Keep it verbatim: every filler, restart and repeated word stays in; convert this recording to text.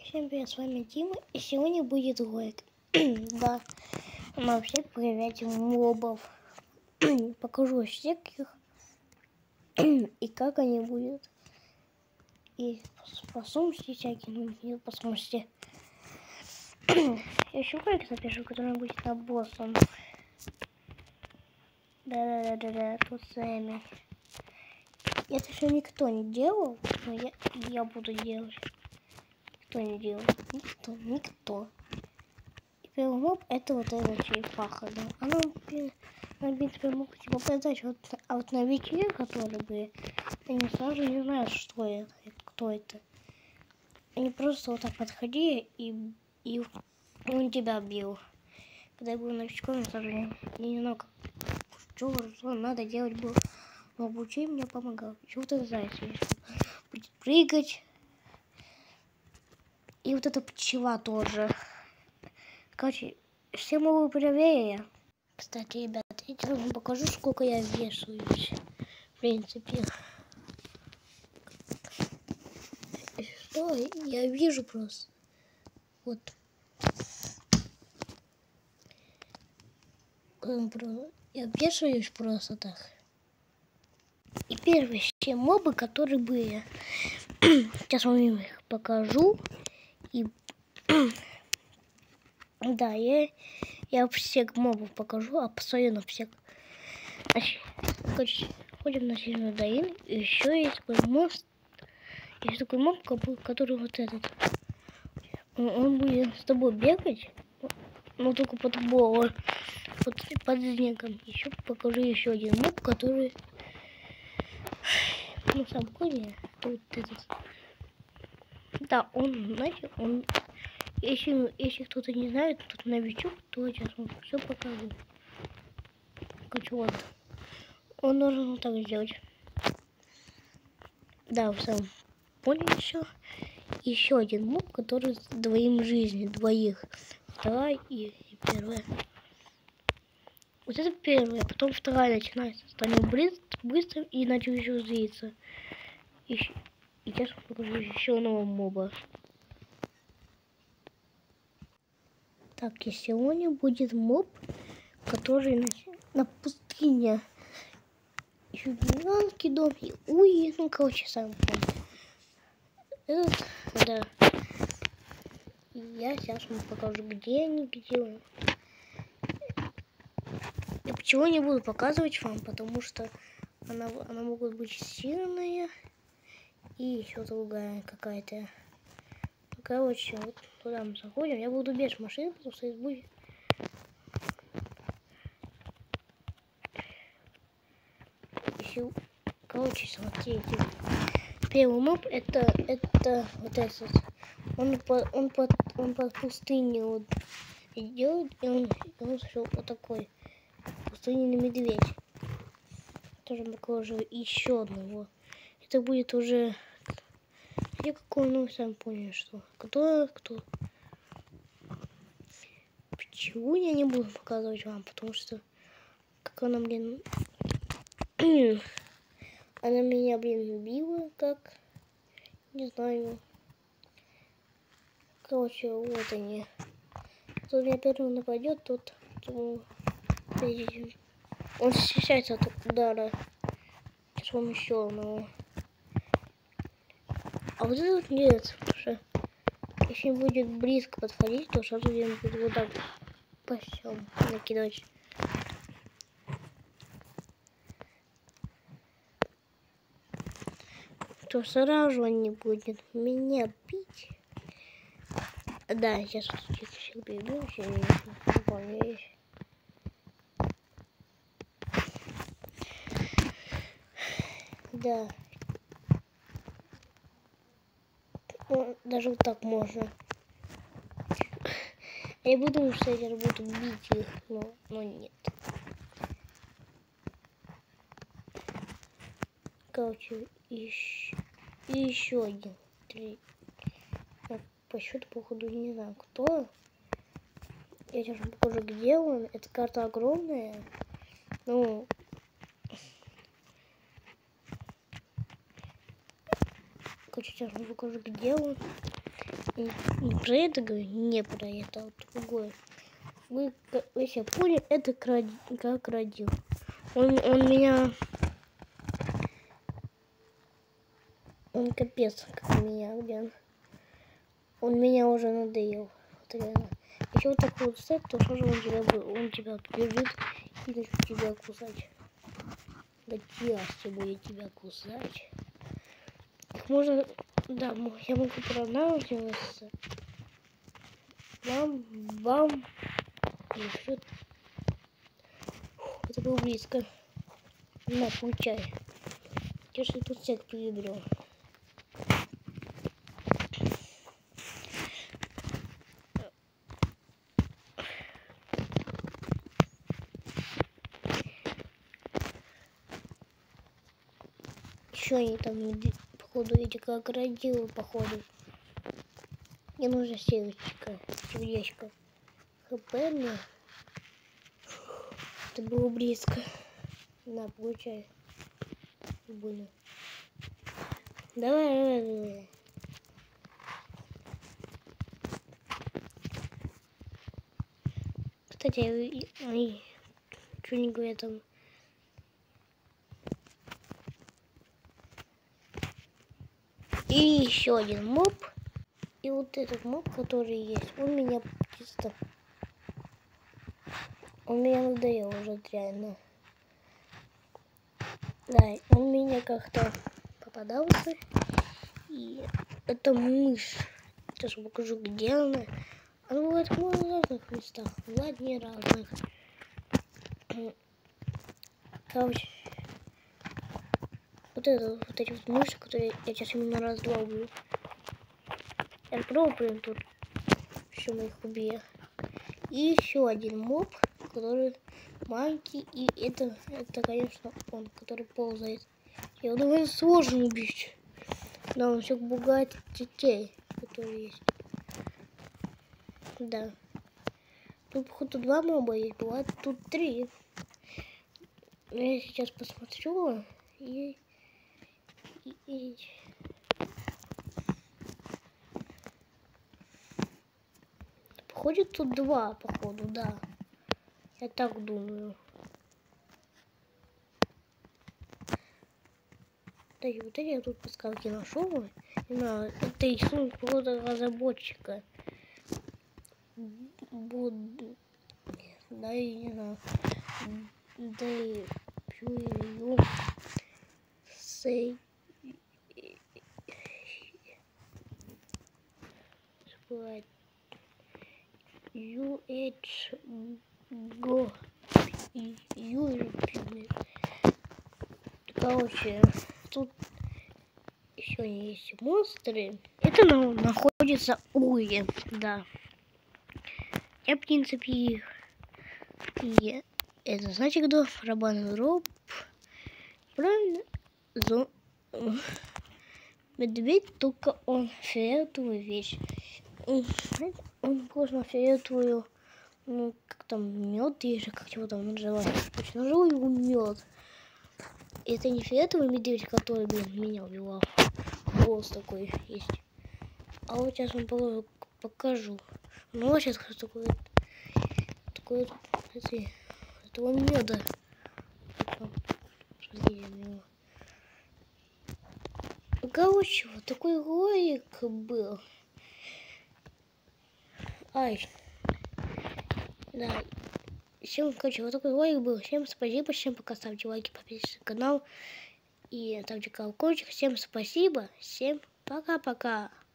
Всем привет, с вами Дима, и сегодня будет ролик. Да, мы всех проверяем мобов. Покажу всех их и как они будут. И способности всякие, ну, способности. Я еще ролик напишу, который будет на боссом. Да-да-да-да, тут с вами. Это еще никто не делал, но я, я буду делать. Кто не делал? Никто, никто. И первый моб это вот эта черепаха, да. Она, она, в принципе, мог типа продать, вот, а вот новички, которые были, они сразу не знают, что это, кто это. Они просто вот так подходили, и, и он тебя бил. Когда я был новичком, я сразу не, не знал, как, что, что надо делать было. Но обучение мне помогал. Еще вот этот заяц будет прыгать. И вот эта пчела тоже. Короче, все могу проверить. Кстати, ребят, я вам покажу, сколько я вешаюсь. В принципе. Что? Я вижу просто. Вот. Я вешаюсь просто так. И первые все мобы, которые были. Сейчас вам их покажу. И да, я, я всех мобов покажу, а посмотрю на всех. Короче, ходим на сильную Даин. И еще есть такой мост. Есть такой моб, который вот этот. Он будет с тобой бегать, но только под голову, под, под снегом. Еще покажу еще один моб, который, ну сам понял, вот этот. Да, он, знаете, он, если, если кто-то не знает, тут новичок, то сейчас он все покажу. Короче, вот. Он должен вот так сделать. Да, вы сам поняли все. Еще один моб, который с двоим жизни, двоих. Вторая и, и первая. Вот это первая, потом вторая начинается. Станет быстро, быстро и начал еще злиться. И, и сейчас покажу еще нового моба. Так, и сегодня будет моб, который на, на пустыне. Еще гигантский дом. И уй, ну короче, сам помню. Этот, да. И я сейчас вам покажу, где они, где он. Я почему не буду показывать вам, потому что она, она могут быть сильная и еще другая какая-то. Короче, вот туда мы заходим. Я буду без машины, потому что здесь будет. Еще, короче, смотрите. Первый моб это, это вот этот. Он по, он по, он по пустыне вот идет, и он, и он шел вот такой. Пустынный медведь. Тоже покажу еще одного. Это будет уже. Я какой, ну сам понял, что. Кто, кто. Почему я не буду показывать вам, потому что как она, блин, она меня, блин, била, как, не знаю. Короче, вот они. Кто меня первым нападет, тот, он защищается от удара. Сейчас вам еще одного. А вот этот нет, потому что если будет близко подходить, то сразу я буду вот так по всем накидывать. То сразу он не будет меня бить. Да, сейчас вот всех бегу, все не помню. Да. Ну, даже вот так можно. Я буду, что я буду бить их, но, но нет. Короче, еще, и еще один. Три. Я по счету, походу, не знаю, кто. Я сейчас вам покажу, где он. Эта карта огромная. Ну, короче, сейчас вам покажу, где он. Не, не про это говорю, не про это, а другое. Вы, вы все поняли, это как родил. Он, он меня... Он капец, как меня, блин. Он меня уже надоел. Вот реально. Еще вот такой вот сет, то что же он тебя, он тебя бежит и начнет тебя кусать. Да ясно будет тебя кусать. Их можно... Да, я могу пронавливаться. Вам, вам... Еще... Это было близко. На, получай. Я же тут всех перебрел. Еще они там, походу, эти как родилы, походу. Мне нужна сердечко, сердечко. ХП мне. Это было близко. На, получай. Больно. Давай, давай, давай. Кстати, они что не говорят там. И еще один моб. И вот этот моб, который есть, он меня чисто... Он меня надоел уже реально. Да, он меня как-то попадался. И это мышь. Сейчас покажу, где она. Она бывает в разных местах. Бывает не разных. Короче. Вот это, вот эти вот мыши, которые я сейчас именно раз-два убью. Я пробую прям тут. Еще мы их убьем. И еще один моб, который маленький. И это, это, конечно, он, который ползает. Его довольно сложно убить. Да, он всех пугает детей, которые есть. Да. Тут, походу, два моба есть. Бывает тут три. Но я сейчас посмотрю и... и, и... Походит тут два, походу, да. Я так думаю. Да, и вот я тут подсказки нашел. Это рисунок какого-то разработчика. Буду... Да, я не знаю. Да, и пью сей... Ю эйч го Ю. Короче, тут еще есть монстры. Это находится Уи, да. Я, в принципе, и это значит, кто Рабан Роб. Правильно? Зо... Медведь, только он фиолетовую вещь. Он похож на фиолетовую, ну, как там, мед или как его там называют. Точно, живой его мед. Это не фиолетовый медведь, который, блин, меня убивал. Голос такой есть. А вот сейчас вам покажу. Ну, вот сейчас такой, такой, эти, этого меда. Короче, вот такой ролик был. Ай. Да. Всем, короче, вот такой ролик был. Всем спасибо, всем пока, ставьте лайки, подписывайтесь на канал и ставьте колокольчик. Всем спасибо, всем пока-пока.